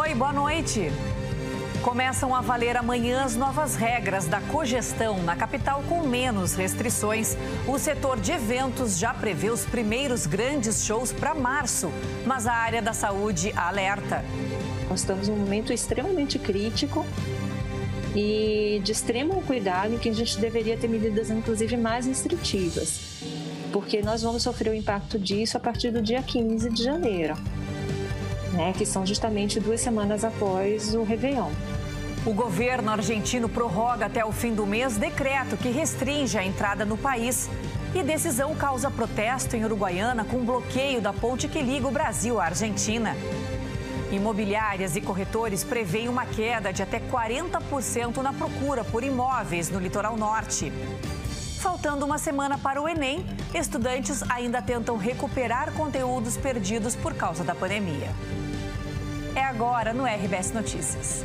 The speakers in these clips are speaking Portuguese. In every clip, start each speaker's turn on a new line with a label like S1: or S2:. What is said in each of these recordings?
S1: Oi, boa noite. Começam a valer amanhã as novas regras da cogestão na capital com menos restrições. O setor de eventos já prevê os primeiros grandes shows para março, mas a área da saúde alerta.
S2: Nós estamos num momento extremamente crítico e de extremo cuidado em que a gente deveria ter medidas, inclusive, mais restritivas, porque nós vamos sofrer o impacto disso a partir do dia 15 de janeiro, né, que são justamente 2 semanas após o Réveillon.
S1: O governo argentino prorroga até o fim do mês decreto que restringe a entrada no país. E decisão causa protesto em Uruguaiana com bloqueio da ponte que liga o Brasil à Argentina. Imobiliárias e corretores preveem uma queda de até 40% na procura por imóveis no litoral norte. Faltando uma semana para o Enem, estudantes ainda tentam recuperar conteúdos perdidos por causa da pandemia. É agora no RBS Notícias.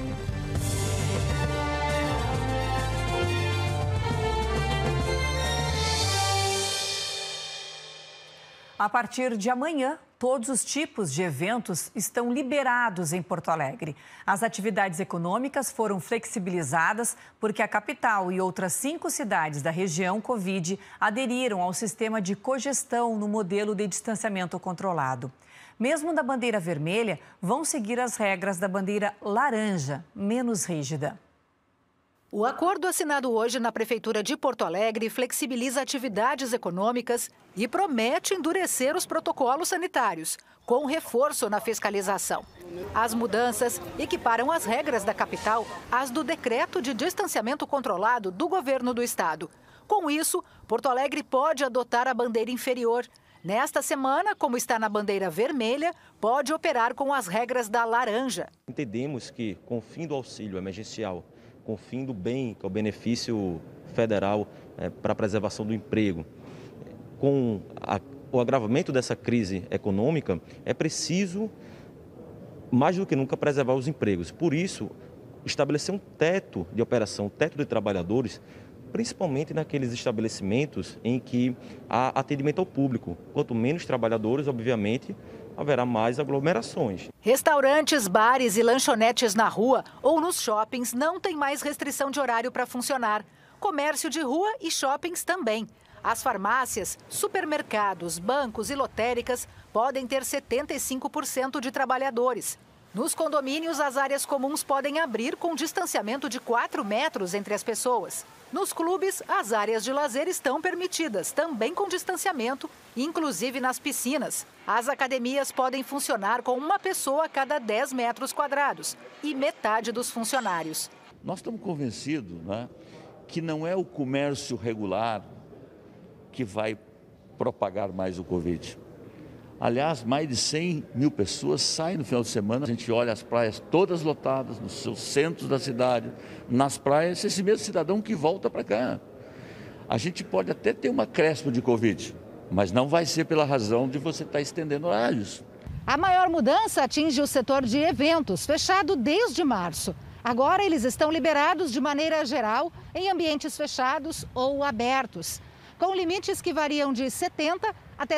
S1: A partir de amanhã, todos os tipos de eventos estão liberados em Porto Alegre. As atividades econômicas foram flexibilizadas porque a capital e outras 5 cidades da região Covid aderiram ao sistema de cogestão no modelo de distanciamento controlado. Mesmo da bandeira vermelha, vão seguir as regras da bandeira laranja, menos rígida.
S3: O acordo assinado hoje na Prefeitura de Porto Alegre flexibiliza atividades econômicas e promete endurecer os protocolos sanitários, com reforço na fiscalização. As mudanças equiparam as regras da capital às do decreto de distanciamento controlado do governo do estado. Com isso, Porto Alegre pode adotar a bandeira inferior. Nesta semana, como está na bandeira vermelha, pode operar com as regras da laranja.
S4: Entendemos que, com o fim do auxílio emergencial, com o fim do bem, que é o benefício federal para a preservação do emprego, com o agravamento dessa crise econômica, é preciso, mais do que nunca, preservar os empregos. Por isso, estabelecer um teto de operação, um teto de trabalhadores, principalmente naqueles estabelecimentos em que há atendimento ao público. Quanto menos trabalhadores, obviamente, haverá mais aglomerações.
S3: Restaurantes, bares e lanchonetes na rua ou nos shoppings não têm mais restrição de horário para funcionar. Comércio de rua e shoppings também. As farmácias, supermercados, bancos e lotéricas podem ter 75% de trabalhadores. Nos condomínios, as áreas comuns podem abrir com distanciamento de 4 metros entre as pessoas. Nos clubes, as áreas de lazer estão permitidas, também com distanciamento, inclusive nas piscinas. As academias podem funcionar com uma pessoa a cada 10 metros quadrados e metade dos funcionários.
S5: Nós estamos convencidos, né, que não é o comércio regular que vai propagar mais o Covid. Aliás, mais de 100 mil pessoas saem no final de semana. A gente olha as praias todas lotadas, nos seus centros da cidade, nas praias, esse mesmo cidadão que volta para cá. A gente pode até ter um acréscimo de Covid, mas não vai ser pela razão de você estar estendendo horários.
S3: A maior mudança atinge o setor de eventos, fechado desde março. Agora eles estão liberados de maneira geral em ambientes fechados ou abertos, com limites que variam de 70 até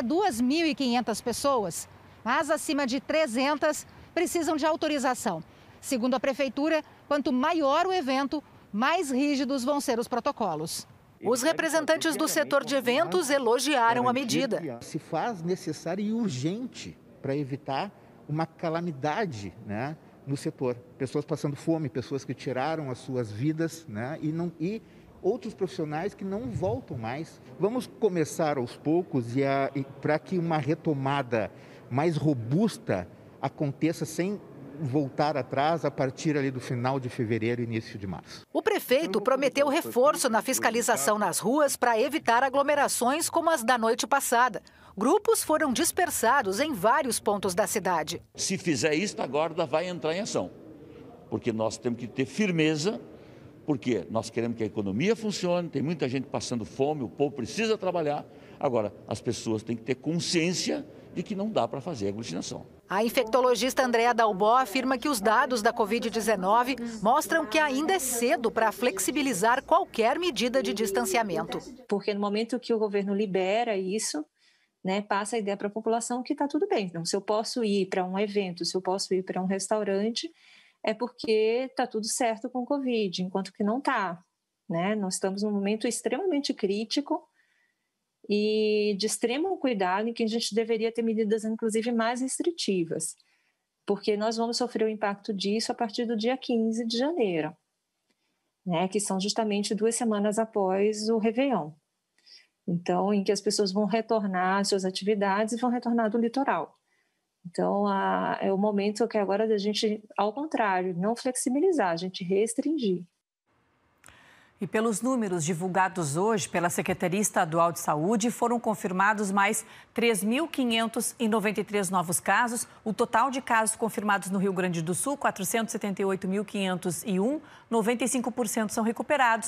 S3: 2.500 pessoas, mas acima de 300 precisam de autorização. Segundo a Prefeitura, quanto maior o evento, mais rígidos vão ser os protocolos. Os representantes do setor de eventos elogiaram a medida.
S6: Se faz necessário e urgente para evitar uma calamidade, né, no setor. Pessoas passando fome, pessoas que tiraram as suas vidas, né, e outros profissionais que não voltam mais. Vamos começar aos poucos para que uma retomada mais robusta aconteça sem voltar atrás a partir ali do final de fevereiro e início de março.
S3: O prefeito prometeu reforço na fiscalização nas ruas para evitar aglomerações como as da noite passada. Grupos foram dispersados em vários pontos da cidade.
S5: Se fizer isso, agora vai entrar em ação, porque nós temos que ter firmeza. Porque nós queremos que a economia funcione, tem muita gente passando fome, o povo precisa trabalhar. Agora, as pessoas têm que ter consciência de que não dá para fazer aglutinação.
S3: A infectologista Andréa Dalbó afirma que os dados da Covid-19 mostram que ainda é cedo para flexibilizar qualquer medida de distanciamento.
S2: Porque no momento que o governo libera isso, né, passa a ideia para a população que está tudo bem. Então, se eu posso ir para um evento, se eu posso ir para um restaurante, é porque está tudo certo com o Covid, enquanto que não está, né? Nós estamos num momento extremamente crítico e de extremo cuidado, em que a gente deveria ter medidas, inclusive, mais restritivas, porque nós vamos sofrer o impacto disso a partir do dia 15 de janeiro, né? Que são justamente 2 semanas após o Réveillon. Então, em que as pessoas vão retornar às suas atividades e vão retornar do litoral. Então, é o momento que agora da gente, ao contrário, não flexibilizar, a gente restringir.
S1: E pelos números divulgados hoje pela Secretaria Estadual de Saúde, foram confirmados mais 3.593 novos casos. O total de casos confirmados no Rio Grande do Sul, 478.501, 95% são recuperados,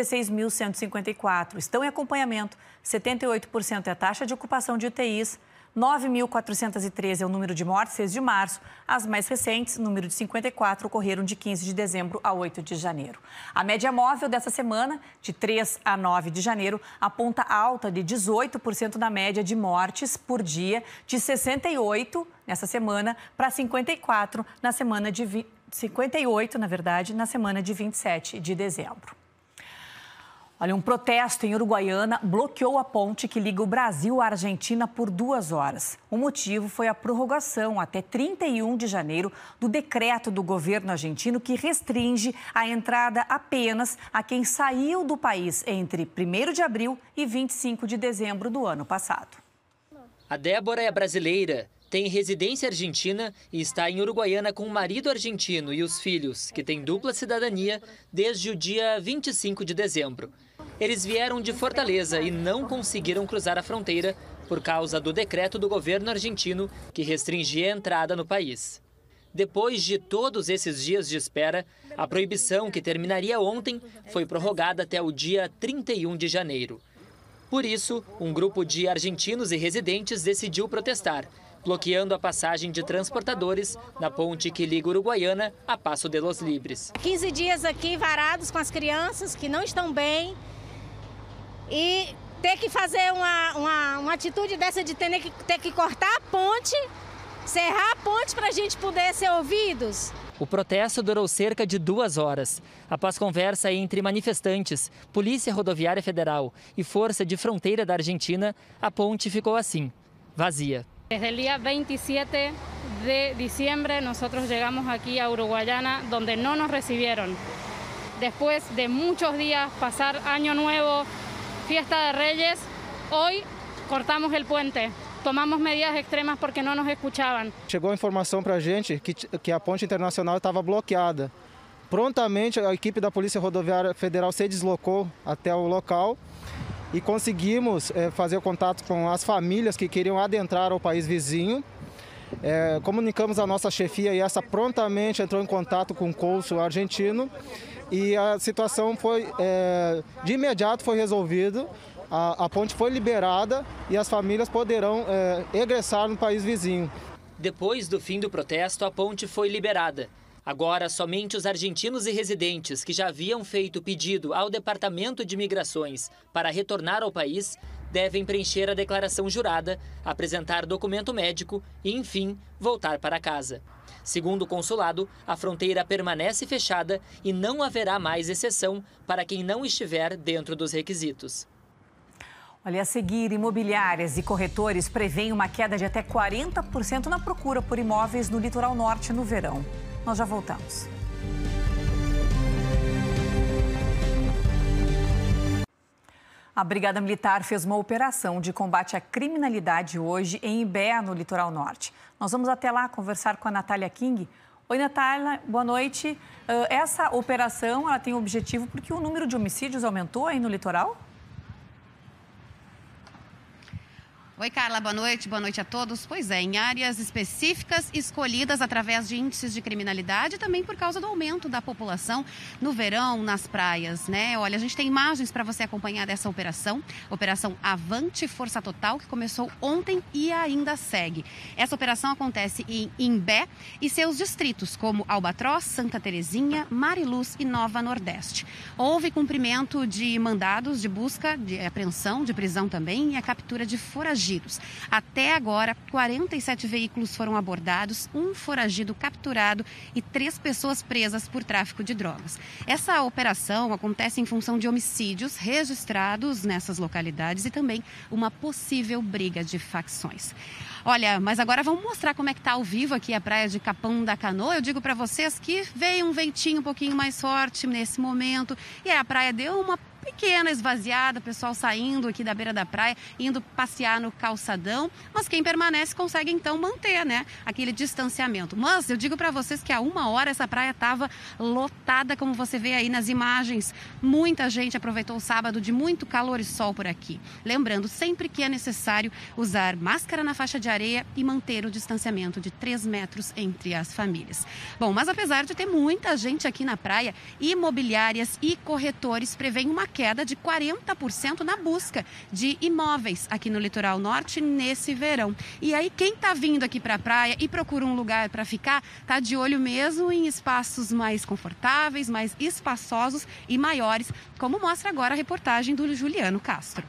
S1: 16.154 estão em acompanhamento, 78% é a taxa de ocupação de UTIs, 9.413 é o número de mortes, 6 de março. As mais recentes, número de 54, ocorreram de 15 de dezembro a 8 de janeiro. A média móvel dessa semana, de 3 a 9 de janeiro, aponta alta de 18% na média de mortes por dia, de 68 nessa semana para 54 na semana de 58, na verdade, na semana de 27 de dezembro. Olha, um protesto em Uruguaiana bloqueou a ponte que liga o Brasil à Argentina por 2 horas. O motivo foi a prorrogação até 31 de janeiro do decreto do governo argentino que restringe a entrada apenas a quem saiu do país entre 1º de abril e 25 de dezembro do ano passado.
S7: A Débora é brasileira, tem residência argentina e está em Uruguaiana com o marido argentino e os filhos, que têm dupla cidadania, desde o dia 25 de dezembro. Eles vieram de Fortaleza e não conseguiram cruzar a fronteira por causa do decreto do governo argentino que restringia a entrada no país. Depois de todos esses dias de espera, a proibição, que terminaria ontem, foi prorrogada até o dia 31 de janeiro. Por isso, um grupo de argentinos e residentes decidiu protestar, bloqueando a passagem de transportadores na ponte que liga Uruguaiana a Paso de los Libres.
S8: 15 dias aqui varados com as crianças que não estão bem e ter que fazer uma atitude dessa de ter que cortar a ponte, cerrar a ponte para a gente poder ser ouvidos.
S7: O protesto durou cerca de 2 horas. Após conversa entre manifestantes, Polícia Rodoviária Federal e Força de Fronteira da Argentina, a ponte ficou assim, vazia.
S9: Desde el día 27 de diciembre nosotros llegamos aquí a Uruguayana, donde no nos recibieron. Después de muchos días, pasar Año Nuevo, Fiesta de Reyes, hoy cortamos el puente. Tomamos medidas extremas porque não nos escutavam.
S10: Chegou a informação para a gente que a ponte internacional estava bloqueada. Prontamente, a equipe da Polícia Rodoviária Federal se deslocou até o local e conseguimos fazer o contato com as famílias que queriam adentrar ao país vizinho. Comunicamos a nossa chefia e essa prontamente entrou em contato com o cônsul argentino e a situação de imediato foi resolvida. A ponte foi liberada e as famílias poderão egressar no país vizinho.
S7: Depois do fim do protesto, a ponte foi liberada. Agora, somente os argentinos e residentes que já haviam feito pedido ao Departamento de Migrações para retornar ao país devem preencher a declaração jurada, apresentar documento médico e, enfim, voltar para casa. Segundo o consulado, a fronteira permanece fechada e não haverá mais exceção para quem não estiver dentro dos requisitos.
S1: Olha, a seguir, imobiliárias e corretores prevêem uma queda de até 40% na procura por imóveis no litoral norte no verão. Nós já voltamos. A Brigada Militar fez uma operação de combate à criminalidade hoje em Imbé, no litoral norte. Nós vamos até lá conversar com a Natália King. Oi, Natália, boa noite. Essa operação ela tem o objetivo porque o número de homicídios aumentou aí no litoral?
S11: Oi, Carla, boa noite a todos. Pois é, em áreas específicas escolhidas através de índices de criminalidade e também por causa do aumento da população no verão, nas praias, né? Olha, a gente tem imagens para você acompanhar dessa operação, Operação Avante Força Total, que começou ontem e ainda segue. Essa operação acontece em Imbé e seus distritos, como Albatroz, Santa Terezinha, Mariluz e Nova Nordeste. Houve cumprimento de mandados de busca, de apreensão, de prisão também e a captura de foragidos foragidos. Até agora, 47 veículos foram abordados, um foragido capturado e 3 pessoas presas por tráfico de drogas. Essa operação acontece em função de homicídios registrados nessas localidades e também uma possível briga de facções. Olha, mas agora vamos mostrar como é que está ao vivo aqui a praia de Capão da Canoa. Eu digo para vocês que veio um ventinho um pouquinho mais forte nesse momento e a praia deu uma pequena esvaziada, o pessoal saindo aqui da beira da praia, indo passear no calçadão, mas quem permanece consegue então manter, né, aquele distanciamento. Mas eu digo para vocês que há 1 hora essa praia estava lotada, como você vê aí nas imagens. Muita gente aproveitou o sábado de muito calor e sol por aqui. Lembrando sempre que é necessário usar máscara na faixa de areia e manter o distanciamento de 3 metros entre as famílias. Bom, mas apesar de ter muita gente aqui na praia, imobiliárias e corretores prevêem uma queda de 40% na busca de imóveis aqui no litoral norte nesse verão. E aí quem está vindo aqui para a praia e procura um lugar para ficar, está de olho mesmo em espaços mais confortáveis, mais espaçosos e maiores, como mostra agora a reportagem do Juliano Castro.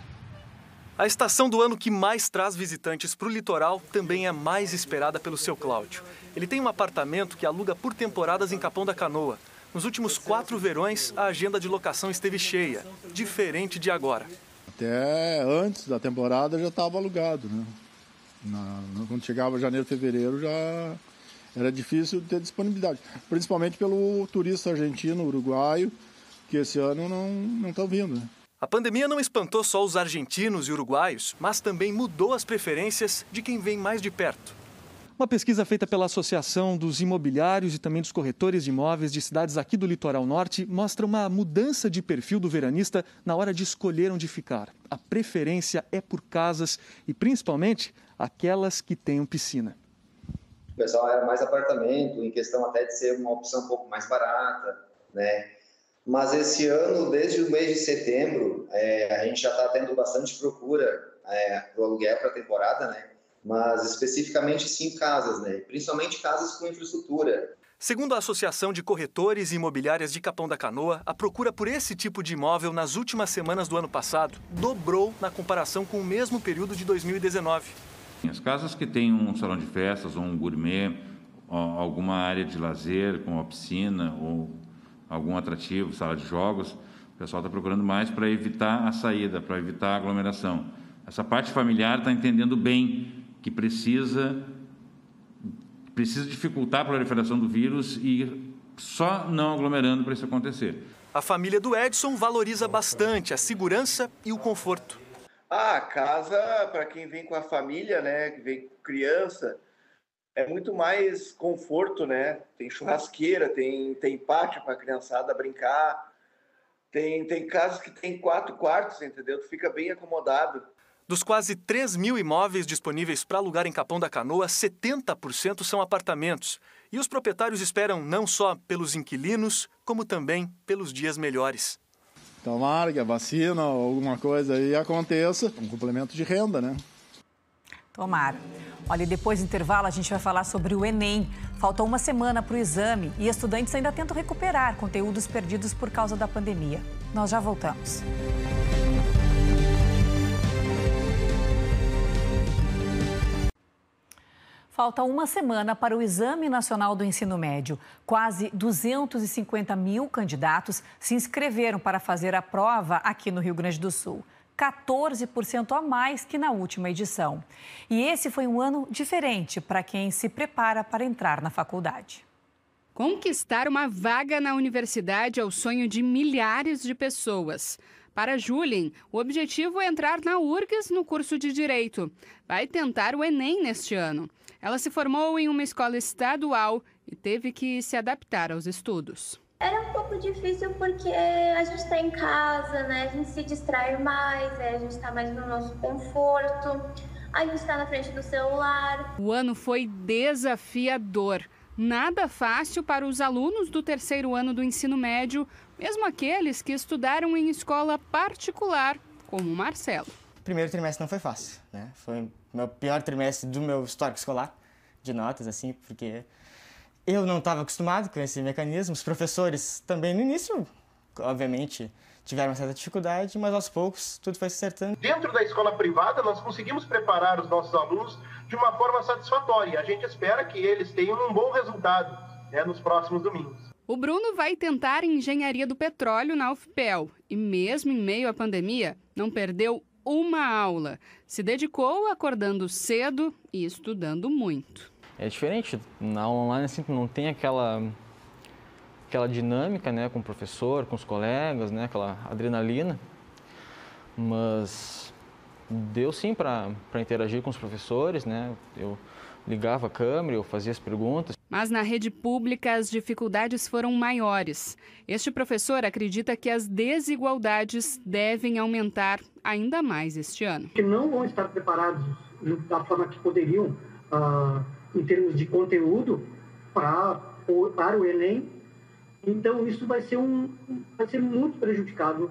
S12: A estação do ano que mais traz visitantes para o litoral também é a mais esperada pelo seu Cláudio. Ele tem um apartamento que aluga por temporadas em Capão da Canoa. Nos últimos 4 verões, a agenda de locação esteve cheia, diferente de agora.
S13: Até antes da temporada já estava alugado, né? Quando chegava janeiro, fevereiro, já era difícil ter disponibilidade. Principalmente pelo turista argentino, uruguaio, que esse ano não estão vindo, né?
S12: A pandemia não espantou só os argentinos e uruguaios, mas também mudou as preferências de quem vem mais de perto. Uma pesquisa feita pela Associação dos Imobiliários e também dos Corretores de Imóveis de cidades aqui do Litoral Norte mostra uma mudança de perfil do veranista na hora de escolher onde ficar. A preferência é por casas e, principalmente, aquelas que tenham piscina.
S14: O pessoal era mais apartamento, em questão até de ser uma opção um pouco mais barata, né? Mas esse ano, desde o mês de setembro, a gente já está tendo bastante procura para o aluguel para a temporada, né? Mas especificamente sim casas, né? Principalmente casas com infraestrutura.
S12: Segundo a Associação de Corretores e Imobiliárias de Capão da Canoa, a procura por esse tipo de imóvel nas últimas semanas do ano passado dobrou na comparação com o mesmo período de 2019.
S15: As casas que têm um salão de festas ou um gourmet, ou alguma área de lazer, como a piscina ou algum atrativo, sala de jogos, o pessoal está procurando mais para evitar a saída, para evitar a aglomeração. Essa parte familiar está entendendo bem que precisa dificultar a proliferação do vírus e só não aglomerando para isso acontecer.
S12: A família do Edson valoriza bastante a segurança e o conforto.
S16: A casa, para quem vem com a família, né, que vem com criança, é muito mais conforto, né? Tem churrasqueira, tem pátio para a criançada brincar, tem casas que tem 4 quartos, entendeu? Tu fica bem acomodado.
S12: Dos quase 3 mil imóveis disponíveis para alugar em Capão da Canoa, 70% são apartamentos. E os proprietários esperam não só pelos inquilinos, como também pelos dias melhores.
S13: Tomara que a vacina ou alguma coisa aí aconteça, um complemento de renda, né?
S1: Tomara. Olha, e depois do intervalo a gente vai falar sobre o Enem. Falta 1 semana para o exame e estudantes ainda tentam recuperar conteúdos perdidos por causa da pandemia. Nós já voltamos. Falta 1 semana para o Exame Nacional do Ensino Médio. Quase 250 mil candidatos se inscreveram para fazer a prova aqui no Rio Grande do Sul. 14% a mais que na última edição. E esse foi um ano diferente para quem se prepara para entrar na faculdade.
S17: Conquistar uma vaga na universidade é o sonho de milhares de pessoas. Para Julien, o objetivo é entrar na URGS no curso de Direito. Vai tentar o Enem neste ano. Ela se formou em uma escola estadual e teve que se adaptar aos estudos.
S18: Era um pouco difícil porque a gente está em casa, né? A gente se distrai mais, a gente está mais no nosso conforto, a gente está na frente do celular.
S17: O ano foi desafiador. Nada fácil para os alunos do 3º ano do ensino médio, mesmo aqueles que estudaram em escola particular, como o Marcelo.
S19: O primeiro trimestre não foi fácil, né? Foi o meu pior trimestre do meu histórico escolar, de notas, assim, porque eu não estava acostumado com esse mecanismo. Os professores também, no início, obviamente, tiveram uma certa dificuldade, mas aos poucos tudo foi se acertando.
S20: Dentro da escola privada, nós conseguimos preparar os nossos alunos de uma forma satisfatória. A gente espera que eles tenham um bom resultado, né, nos próximos domingos.
S17: O Bruno vai tentar engenharia do petróleo na UFPEL e, mesmo em meio à pandemia, não perdeu uma aula. Se dedicou acordando cedo e estudando muito.
S21: É diferente, na aula online assim, não tem aquela dinâmica, né, com o professor, com os colegas, né, aquela adrenalina, mas deu sim para interagir com os professores, né, eu ligava a câmera, eu fazia as perguntas.
S17: Mas na rede pública as dificuldades foram maiores. Este professor acredita que as desigualdades devem aumentar ainda mais este ano.
S22: Que não vão estar preparados da forma que poderiam, em termos de conteúdo, para o Enem. Então isso vai ser muito prejudicado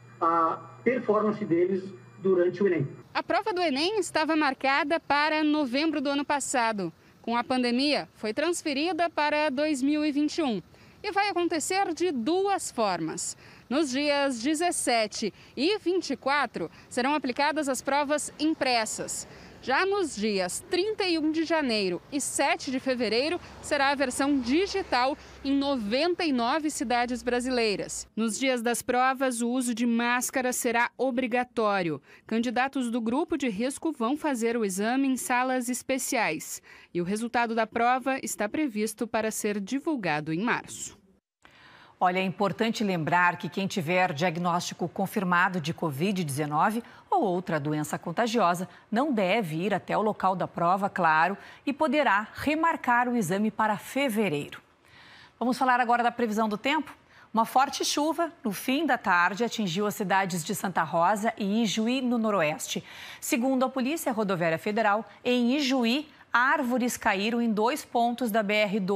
S22: a performance deles durante o Enem.
S17: A prova do Enem estava marcada para novembro do ano passado. Com a pandemia, foi transferida para 2021 e vai acontecer de duas formas. Nos dias 17 e 24 serão aplicadas as provas impressas. Já nos dias 31 de janeiro e 7 de fevereiro, será a versão digital em 99 cidades brasileiras. Nos dias das provas, o uso de máscara será obrigatório. Candidatos do grupo de risco vão fazer o exame em salas especiais. E o resultado da prova está previsto para ser divulgado em março.
S1: Olha, é importante lembrar que quem tiver diagnóstico confirmado de Covid-19 ou outra doença contagiosa não deve ir até o local da prova, claro, e poderá remarcar o exame para fevereiro. Vamos falar agora da previsão do tempo? Uma forte chuva no fim da tarde atingiu as cidades de Santa Rosa e Ijuí, no noroeste. Segundo a Polícia Rodoviária Federal, em Ijuí, árvores caíram em 2 pontos da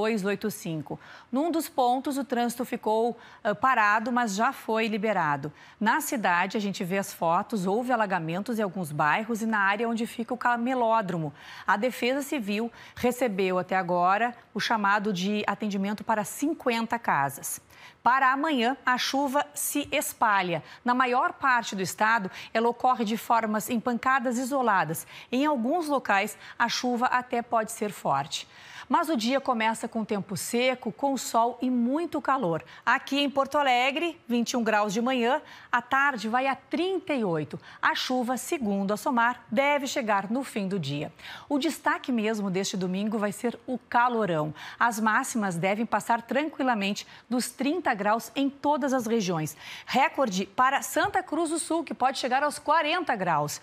S1: BR-285. Num dos pontos, o trânsito ficou parado, mas já foi liberado. Na cidade, a gente vê as fotos, houve alagamentos em alguns bairros e na área onde fica o camelódromo. A Defesa Civil recebeu até agora o chamado de atendimento para 50 casas. Para amanhã, a chuva se espalha. Na maior parte do estado, ela ocorre de formas em pancadas isoladas. Em alguns locais, a chuva até pode ser forte. Mas o dia começa com tempo seco, com sol e muito calor. Aqui em Porto Alegre, 21 graus de manhã, à tarde vai a 38. A chuva, segundo a SOMAR, deve chegar no fim do dia. O destaque mesmo deste domingo vai ser o calorão. As máximas devem passar tranquilamente dos 30 graus em todas as regiões. Recorde para Santa Cruz do Sul, que pode chegar aos 40 graus.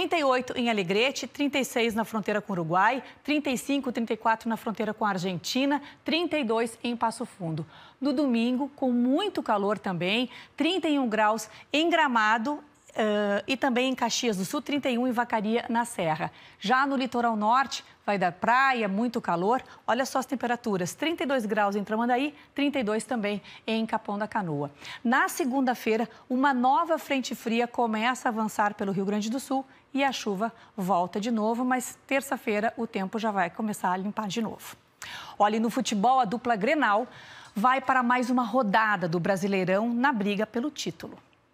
S1: 38 em Alegrete, 36 na fronteira com o Uruguai, 35, 34 na fronteira com a Argentina, 32 em Passo Fundo. No domingo, com muito calor também, 31 graus em Gramado e também em Caxias do Sul, 31 em Vacaria, na Serra. Já no litoral norte, vai dar praia, muito calor. Olha só as temperaturas, 32 graus em Tramandaí, 32 também em Capão da Canoa. Na segunda-feira, uma nova frente fria começa a avançar pelo Rio Grande do Sul e a chuva volta de novo, mas terça-feira o tempo já vai começar a limpar de novo. Olha, e no futebol, a dupla Grenal vai para mais uma rodada do Brasileirão na briga pelo título.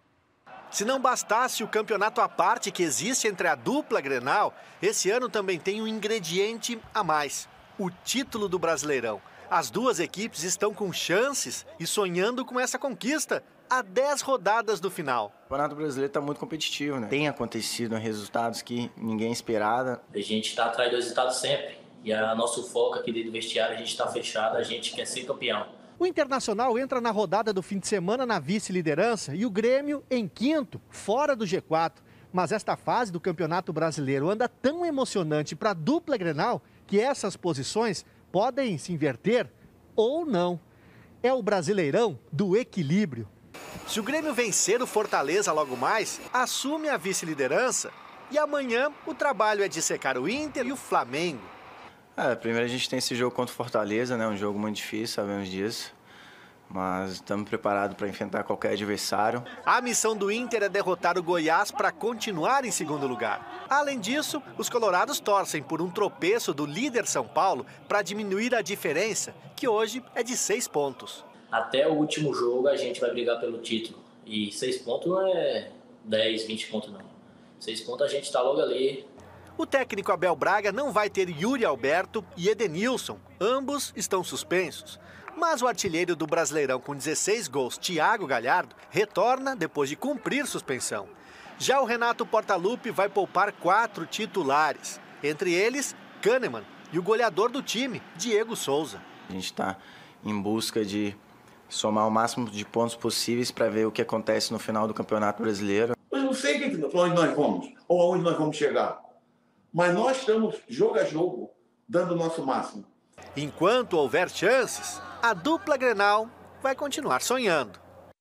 S23: Se não bastasse o campeonato à parte que existe entre a dupla Grenal, esse ano também tem um ingrediente a mais: o título do Brasileirão. As duas equipes estão com chances e sonhando com essa conquista a 10 rodadas do final.
S24: O Campeonato Brasileiro está muito competitivo, né? Tem acontecido resultados que ninguém esperava.
S25: A gente está atrás do resultado sempre. E o nosso foco aqui dentro do vestiário, a gente está fechado, a gente quer ser campeão.
S23: O Internacional entra na rodada do fim de semana na vice-liderança e o Grêmio em quinto, fora do G4. Mas esta fase do Campeonato Brasileiro anda tão emocionante para a dupla Grenal que essas posições podem se inverter ou não. É o Brasileirão do equilíbrio. Se o Grêmio vencer o Fortaleza logo mais, assume a vice-liderança e amanhã o trabalho é de secar o Inter e o Flamengo.
S24: Primeiro a gente tem esse jogo contra o Fortaleza, né? Um jogo muito difícil, sabemos disso. Mas estamos preparados para enfrentar qualquer adversário.
S23: A missão do Inter é derrotar o Goiás para continuar em segundo lugar. Além disso, os colorados torcem por um tropeço do líder São Paulo para diminuir a diferença, que hoje é de 6 pontos.
S25: Até o último jogo a gente vai brigar pelo título. E 6 pontos não é 10, 20 pontos não. 6 pontos a gente tá logo ali.
S23: O técnico Abel Braga não vai ter Yuri Alberto e Edenilson. Ambos estão suspensos. Mas o artilheiro do Brasileirão com 16 gols, Thiago Galhardo, retorna depois de cumprir suspensão. Já o Renato Portaluppi vai poupar 4 titulares. Entre eles, Kahneman e o goleador do time, Diego Souza.
S24: A gente está em busca de somar o máximo de pontos possíveis para ver o que acontece no final do Campeonato Brasileiro.
S2: Eu não sei para onde nós vamos ou aonde nós vamos chegar, mas nós estamos jogo a jogo, dando o nosso máximo.
S23: Enquanto houver chances, a dupla Grenal vai continuar sonhando.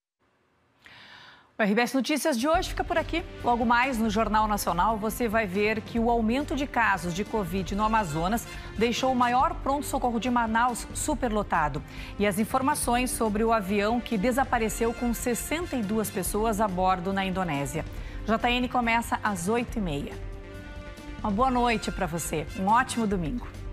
S1: O RBS Notícias de hoje fica por aqui. Logo mais, no Jornal Nacional, você vai ver que o aumento de casos de Covid no Amazonas deixou o maior pronto-socorro de Manaus superlotado. E as informações sobre o avião que desapareceu com 62 pessoas a bordo na Indonésia. JN começa às 8h30. Uma boa noite para você. Um ótimo domingo.